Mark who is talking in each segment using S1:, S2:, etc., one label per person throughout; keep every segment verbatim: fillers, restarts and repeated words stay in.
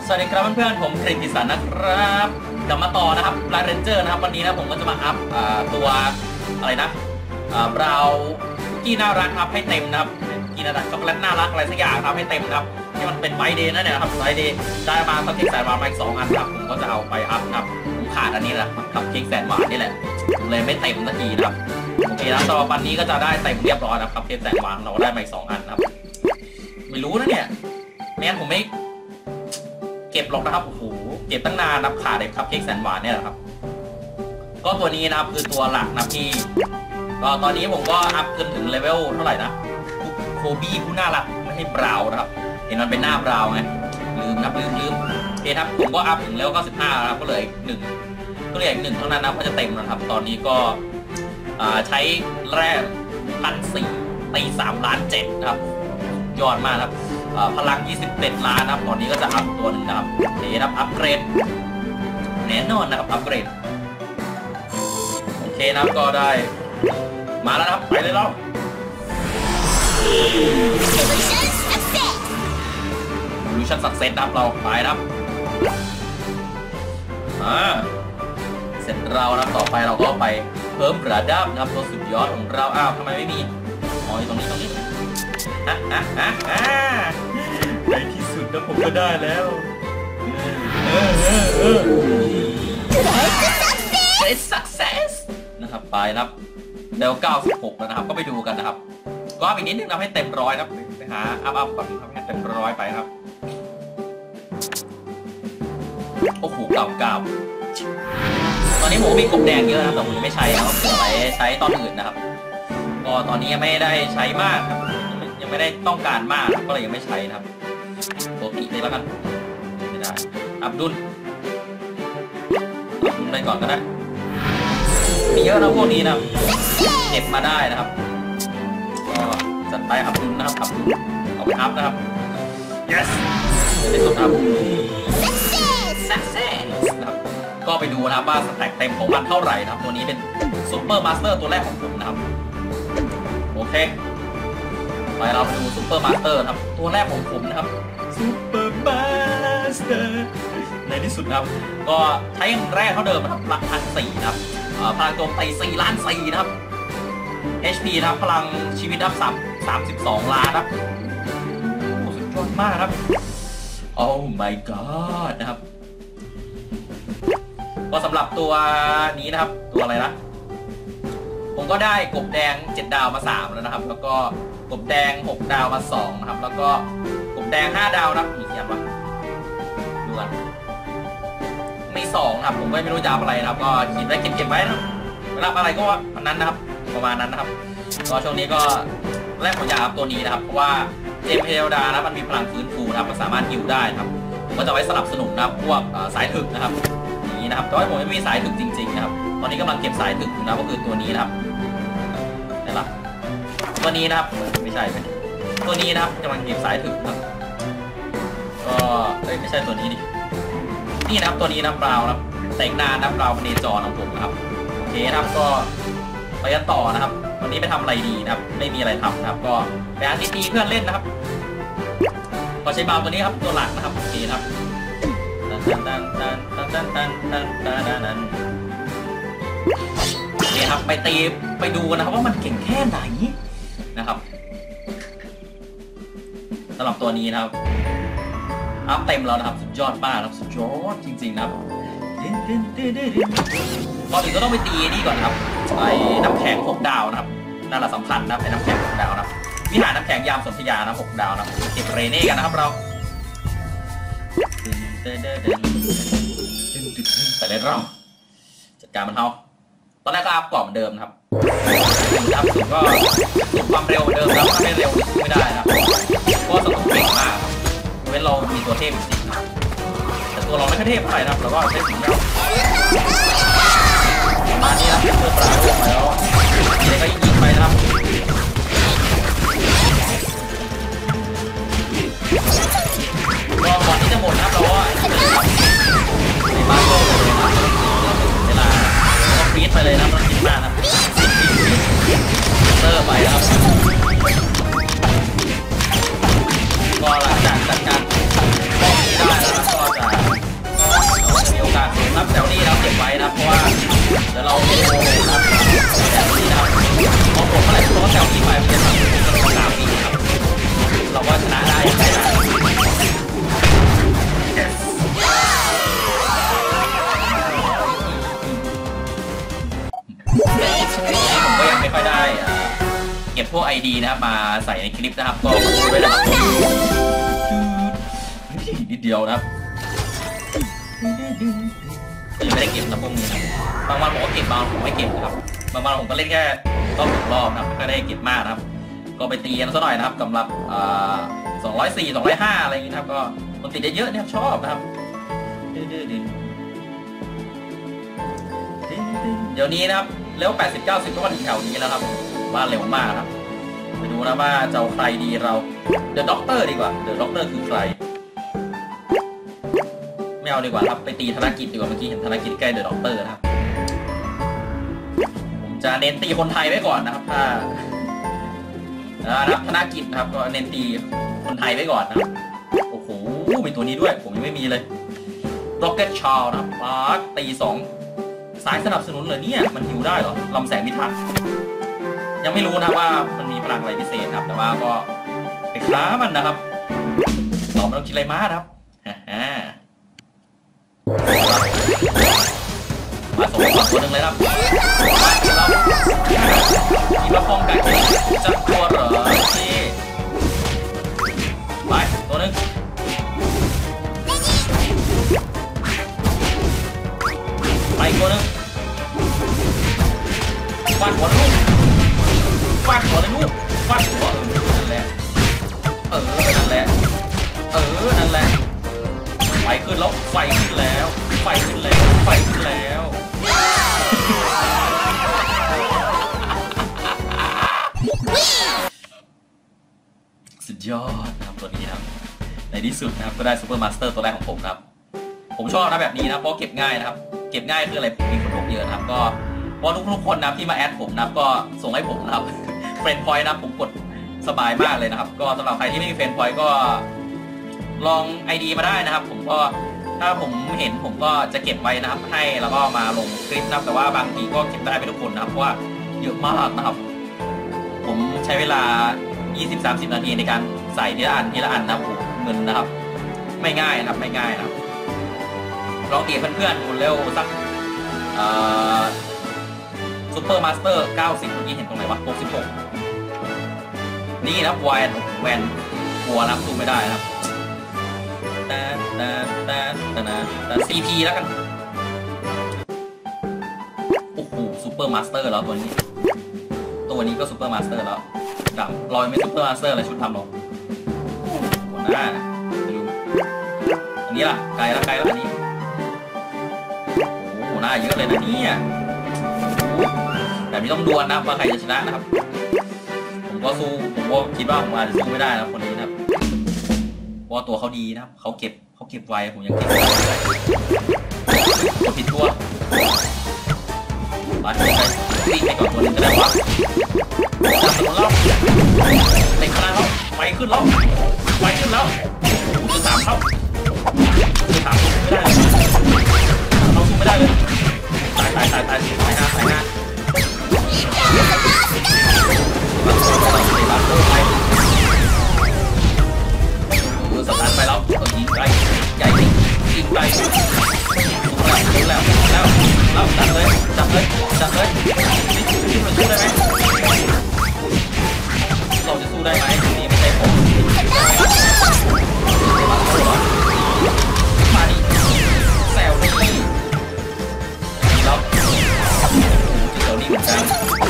S1: สวัสดีครับเพื่อนๆผมคริสติสันนะครับกลับมาต่อนะครับลาเรนเจอร์นะครับวันนี้นะผมก็จะมาอัพตัวอะไรนะบราวกี้น่ารักครับให้เต็มนะครับกี้น่ารักช็อกโกแลตน่ารักอะไรสักอย่างครับให้เต็มนะครับที่มันเป็นไฟเดย์นั่นเนี่ยครับไฟเดย์ได้มาคัพเค้กแสนหวานมาอีกสองอันครับผมก็จะเอาไปอัพครับผมขาดอันนี้แหละคัพเค้กแสนหวานนี่แหละเลยไม่เต็มสักทีนะครับโอเคนะต่อวันนี้ก็จะได้เต็มเรียบร้อยนะครับคัพเค้กแสนหวานเราได้มาอีกสองอันครับไม่รู้นะเนี่ยไม่งั้นผมไม่เก็บหรอกนะครับโอ้โหเก็บตั้งนานนับขาดเลยคัพเค้กแสนหวานเนี่ยแหละครับก็ตัวนี้นะครับคือตัวหลักนะพี่ก็ตอนนี้ผมก็อัพจนถึงเลเวลเท่าไหร่นะโคบี้ผู้น่ารักไม่ให้บราวนะครับเห็นมันเป็นหน้าบราวไงลืมนะลืมลืมโอเคครับผมก็อัพถึงเลเวลเก้าสิบห้าแล้วก็เหลืออีกหนึ่งก็เหลืออีกหนึ่งเท่านั้นนะก็จะเต็มนะครับตอนนี้ก็ใช้แร่พันสี่ตีสามล้านเจ็ดนะครับยอดมากครับพลังยี่สิบเอ็ดล้านนะครับตอนนี้ก็จะอัพตัวหนึ่งนะครับเดี๋ยวอัพเกรดแน่นอนนะครับอัพเกรดโอเคนะครับก็ได้มาแล้วนะครับไปเลยเราดูชั้นสักเซตนะครับเราไปนะครับอ่าเสร็จเรานะต่อไปเราก็ไปเพิ่มระดับนะครับตัวสุดยอดของเราอ้าวทำไมไม่มีอ๋อตรงนี้ตรงนี้อ่ะอ่ะอ่ะอ่ะในที่สุดนะผมก็ได้แล้วเออเออเออ Great success นะครับไปนะครับเดลเก้าสิบหกแล้วนะครับก็ไปดูกันนะครับก็อีกนิดนึงทำให้เต็มร้อยนะครับไปหาอัพอัพก่อนทำให้เต็มร้อยไปครับโอ้โหเก่าเก่าตอนนี้ผมมีกบแดงเยอะนะแต่ผมไม่ใช้นะครับเผื่อไว้ใช้ตอนอื่นนะครับก็ตอนนี้ยังไม่ได้ใช้มากครับยังไม่ได้ต้องการมากก็เลยยังไม่ใช้นะครับปกติเลยแล้วกันไม่ได้อับดุลอับดุลได้ก่อนก็ได้มีเยอะนะพวกนี้นะเก็บมาได้นะครับก็จัดไปอับดุลนะครับอับดุลเอาไปอัพนะครับ yes ในสุดอัพ success นะครับก็ไปดูนะครับว่าสแต็กเต็มของมันเท่าไหร่นะครับตัวนี้เป็นซุปเปอร์มาสเตอร์ตัวแรกของผมนะครับโอเคไปเราไปดูซุปเปอร์มาสเตอร์ครับตัวแรกของผมนะครับซุปเปอร์มาสเตอร์ในที่สุดนะครับก็ใช้อย่างแรกเท่าเดิมนะครับหลักพันสี่นะครับพลังโจมตีสี่ล้านสี่นะครับ เอช พี นะครับพลังชีวิตนะครับสามสิบสองล้านครับโอ้สุดยอดมากครับโอ้ my god นะครับก็สำหรับตัวนี้นะครับตัวอะไรนะผมก็ได้กบแดงเจ็ดดาวมาสามแล้วนะครับแล้วก็กบแดงหกดาวมาสองนะครับแล้วก็กบแดงห้าดาวนะมีกี่อันวะดูกันมีสองครับผมก็ไม่รู้จะเอาอะไรนะครับก็คิดไว้เก็บเก็บไว้นะรับอะไรก็วันนั้นนะครับประมาณนั้นนะครับก็ช่วงนี้ก็แรกผมอยากอัพตัวนี้นะครับเพราะว่าเจมเพลดานะมันมีพลังฟื้นฟูนะครับมันสามารถฮิวได้ครับผมก็จะไว้สนับสนุนนะครับพวกสายถึกนะครับอย่างนี้นะครับแต่ว่าผมไม่มีสายถึกจริงๆนะครับตอนนี้กำลังเก็บสายถึกอยู่นะก็คือตัวนี้นะครับนี่แหละตัวนี้นะครับไม่ใช่เป็นตัวนี้นะครับกำลังเก็บสายถึกครับก็เอ้ยไม่ใช่ตัวนี้ดินี่นะครับตัวนี้นะเปล่านะครับแต่งนานนะเปล่าเป็นเนจอของผมนะครับโอเคนะครับก็ไปกันต่อนะครับวันนี้ไปทำอะไรดีนะครับไม่มีอะไรทำนะครับก็ไปหาทีทีเพื่อนเล่นนะครับก็ใช้บาตัวนี้ครับตัวหลักนะครับโอเคครับตันตันตันตันตันตันตันตันตันนี่ครับไปตีไปดูนะครับว่ามันเก่งแค่ไหนนะครับสำหรับตัวนี้นะครับอัพเต็มแล้วนะครับสุดยอดมากนะครับสุดยอดจริงๆนะครับก่อนอื่นก็ต้องไปตีนี่ก่อนครับไปน้ำแข็งหกดาวนะครับนั่นแหละสำคัญนะไปน้ำแข็งหกดาวนะวิหารน้ำแข็งยามสนธยานะหกดาวนะเก็บเรเน่กันนะครับเราแต่ในเราจัดการมันเท่าตอนแรกก็อัพกรอบเหมือนเดิมนะครับอัพสุดก็สุดความเร็วเหมือนเดิมครับถ้าไม่เร็วไม่ได้นะครับเพราะสมองเก่งมากเว้นเรามีตัวเทพจริงนะแต่ตัวเราไม่ค่อยเทพเท่าไหร่นะครับเราก็ใช้สิ่งแล้วมานี่นะเพื่อปราบออกมาแล้วเด็กก็ยิงไปนะครับก็ก่อนที่จะหมดนะครับเราก็ในบ้านโลกเลยนะเวลาก็ฟีดไปเลยนะมันคิดมากนะเตอร์ไปนะครับก็หลังจากจัดการป้องได้แล้วก็จะดีๆนะครับมาใส่ในคลิปนะครับก็ขอโทษด้วยนะครับนิดเดียวนะครับยังไม่ได้เก็บนะพวกนี้นะบางวันผมก็เก็บบางวันผมไม่เก็บนะครับบางวันผมก็เล่นแค่รอบหนึ่งรอบนะครับก็ได้เก็บมากนะครับก็ไปตีกันซะหน่อยนะครับสำหรับสองร้อยสี่ สองร้อยห้าอะไรอย่างนี้นะครับก็คนติดเยอะๆเนี่ยชอบนะครับเดี๋ยวนี้นะครับเร็วแปดสิบ เก้าสิบก็มาถึงแถวนี้แล้วครับว่าเร็วมากครับไปดูนะว่าจะเอาใครดีเราเดอะด็อกเตอร์ดีกว่าเดอะด็อกเตอร์คือใครไม่เอาดีกว่าครับไปตีธนกิจดีกว่าเมื่อกี้เห็นธนกิจใกล้เดอะด็อกเตอร์นะครับผมจะเน้นตีคนไทยไว้ก่อนนะครับถ้านะครับธนกิจนะครับก็เน้นตีคนไทยไว้ก่อนนะครับโอ้โหมีตัวนี้ด้วยผมยังไม่มีเลย Rocket Child นะครับมาร์คตีสองสายสนับสนุนเลยเนี่ยมันหิวได้เหรอลำแสงพิทักษ์ยังไม่รู้นะว่ามันมีพลังอะไรพิเศษครับแต่ว่าก็ไปค้ามันนะครับเราไม่ต้องคิดอะไรมากครับฮ่ามาส่งต่อตัวหนึ่งเลยครับมาเดี๋ยวเรามีมาป้องกันจะกลัวเหรอที่ไปตัวหนึ่งไปตัวหนึ่งฟาดหัวลูกฟาดหัวเลยลูกฟาดหัวนั่นแหละเออนั่นแหละเออนั่นแหละไฟขึ้นแล้วไฟขึ้นแล้วไฟขึ้นแล้วไฟขึ้นแล้วสุดยอดนะครับตัวนี้นะครับในที่สุดนะครับก็ได้ซูเปอร์มาสเตอร์ตัวแรกของผมครับผมชอบนะแบบนี้นะเพราะเก็บง่ายนะครับเก็บง่ายคืออะไรมีคนลงเยอะนะครับก็เพราะทุกๆคนนะที่มาแอดผมนะก็ส่งให้ผมนะครับเฟรนด์พอยต์นะผมกดสบายมากเลยนะครับก็สำหรับใครที่ไม่มีเฟรนด์พอยต์ก็ลอง ไอ ดี มาได้นะครับผมก็ถ้าผมเห็นผมก็จะเก็บไว้นะครับให้แล้วก็มาลงคลิปนะครับแต่ว่าบางทีก็เก็บได้ไม่ทุกคนนะครับเพราะว่าเยอะมากนะครับผมใช้เวลา ยี่สิบถึงสามสิบ นาทีในการใส่ทีละอันทีละอันนะครับเงินนะครับไม่ง่ายนะครับไม่ง่ายนะครับลองเก็บเพื่อนๆคุณเร็วสักซูเปอร์มาสเตอร์เก้าสิบเมื่อกี้เห็นตรงไหนวะหกสิบหกนี่นะแวนแวนกลัวนะสู้ไม่ได้นะครับแต่แต่แต่แต่นะแต่ ซี พี แล้วกันโอ้โหซูเปอร์มาสเตอร์แล้วตัวนี้ตัวนี้ก็ซูเปอร์มาสเตอร์แล้วดำลอยไม่ซูเปอร์มาสเตอร์อะไรชุดทำหรอกหัวหน้าดูอันนี้ล่ะไกลแล้วไกลแล้วอันนี้โอ้โหหัวหน้าเยอะเลยนะนี่แบบนี้ต้องดวลนะว่าใครจะชนะนะครับผมก็สู้ผมก็คิดว่าผมอาจจะสู้ไม่ได้นะคนนี้นะครับเพราะตัวเขาดีนะครับเขาเก็บเขาเก็บไวผมยังเก็บไม่ได้ตัวผิดตัวมาไปวิ่งไปก่อนตัวนึงก็ได้วะจับตัวเราเต็มขนาดแล้วไปขึ้นแล้วไปขึ้นแล้วจะสามเข้าจะสามสู้ไม่ได้เราสู้ไม่ได้เลยตายตายตายตายตายหน้าตายหน้าสตาร์ทไปแล้วยิงไกลใหญ่ยิงไกลแล้วแล้วแล้วจับเลยจับเลยจับเลยนี่นี่มันสู้ได้ไหมเราจะสู้ได้ไหมนี่ไม่ใช่ผมมาดิแซวนี่เราเจ้านี่เหมือนกัน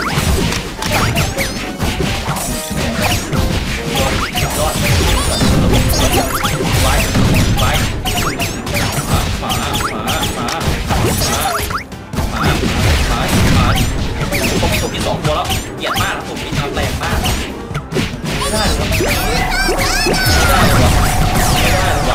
S1: ยอดไว้ไว้หมาหมาหมาหมาหมาหมาหมาหมาผมมีถูกที่สองตัวแล้วเกลียดมากถูกที่ทำแรงมากไม่ได้หรอไม่ได้หรอไม่ได้หรอ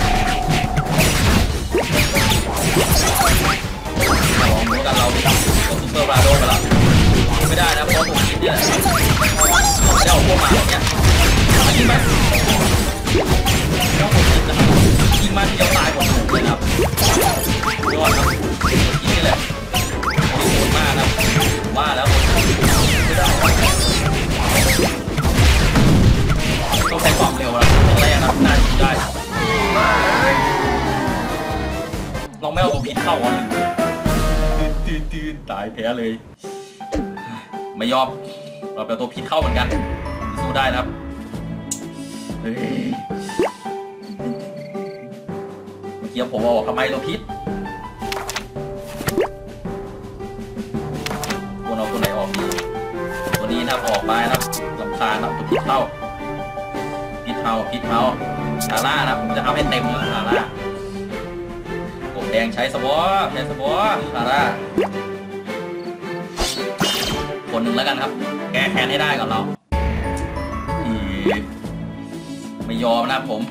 S1: ลองดูกันเราดิตัวซูเปอร์ราโดไปแล้วไม่ได้นะเพราะถูกคิดเนี่ยเจ้าพวกหมาเนี่ยยิงไหมเจ้าผมยิงนะครับยิงมาทีเดียวตายหมดเลยนะครับยอดครับยิงนี่แหละโหดมากครับว่าแล้วไม่ได้ต้องใช้ความเร็วแล้วตรงแรกครับน่าจะได้ลองไม่เอาตัวพิษเข้าอ่ะตื่นตื่นตายแพ้เลยไม่ยอมเราไปเอาตัวพิษเข้าเหมือนกันสู้ได้นะครับเฮ้ยเมื่อกี้ผมบอกทำไมเราพิษควรเอาตัวไหนออกดีตัวนี้นะครับออกไปนะครับลำคาญนะครับตัวพิษเท่าพิษเท่าพิษเท่าฮาร่านะผมจะเอาให้เต็มเลยฮาร่าผมแดงใช้สวอใช้สวอฮาร่าคนหนึ่งแล้วกันครับแก้แค้นให้ได้ก่อนเราไม่ยอมนะผม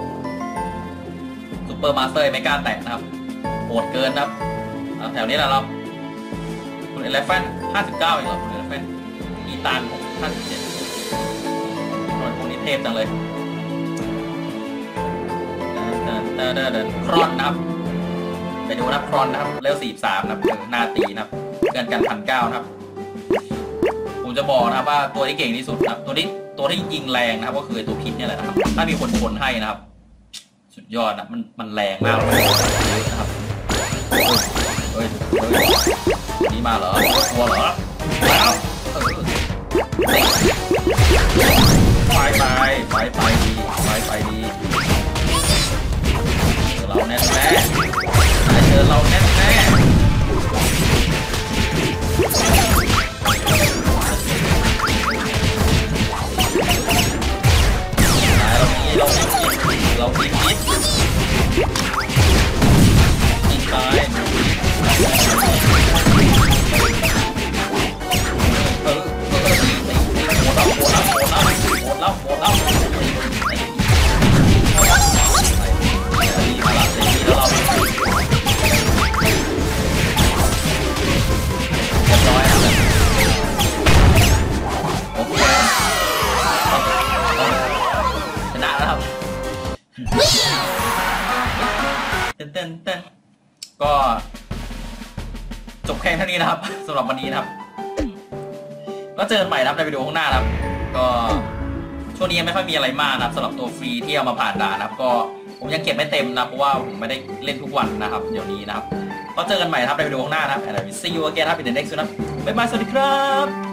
S1: ซูเปอร์มาสเตอร์ไม่กล้าแตะนะครับโหดเกินนะครับแถวนี้แหละเราคุณเอเลฟเฟนห้าสิบเก้าเองเหรอคุณเอเลฟเฟนอีตานผมห้าสิบเจ็ดพวกนี้เทพจังเลยเดินเดินเดินครอนนะครับไปดูนะครอนนะครับเลเวลสี่สิบสามนะครับหน้าตีนะครับเกินกันพันเก้านะครับผมจะบอกนะครับว่าตัวที่เก่งที่สุดนะครับตัวที่ตัวที่ยิงแรงนะครับก็คือตัวพิษนี่แหละนะครับถ้ามีคนชนให้นะครับสุดยอดนะมันมันแรงมากเลยนะครับเฮ้ยเฮ้ยนี่มาเหรอกลัวเหรอแล้วไปไปไปไปดีไปไปดีเราแน่แน่เจอเราแน่แน่เราพิษเราพิษพิษพิษตายเออเออโหดแล้วโหดแล้วโหดแล้วโหดแล้วโหดแล้วดีมาละดีแล้วเราเรียบร้อยแล้วโอเคชนะแล้วครับเต้นเต้นเต้นก็จบแค่เท่านี้นะครับสำหรับวันนี้นะครับก็เจอกันใหม่นะครับในวิดีโอข้างหน้านะครับก็ช่วงนี้ยังไม่ค่อยมีอะไรมากนะครับสำหรับตัวฟรีที่เอามาผ่านด่านนะครับก็ผมยังเก็บไม่เต็มนะเพราะว่าผมไม่ได้เล่นทุกวันนะครับเดี๋ยวนี้นะครับก็เจอกันใหม่นะครับในวิดีโอข้างหน้านะครับ and I will see you again ครับ in the next one นะครับบ๊ายบายสวัสดีครับ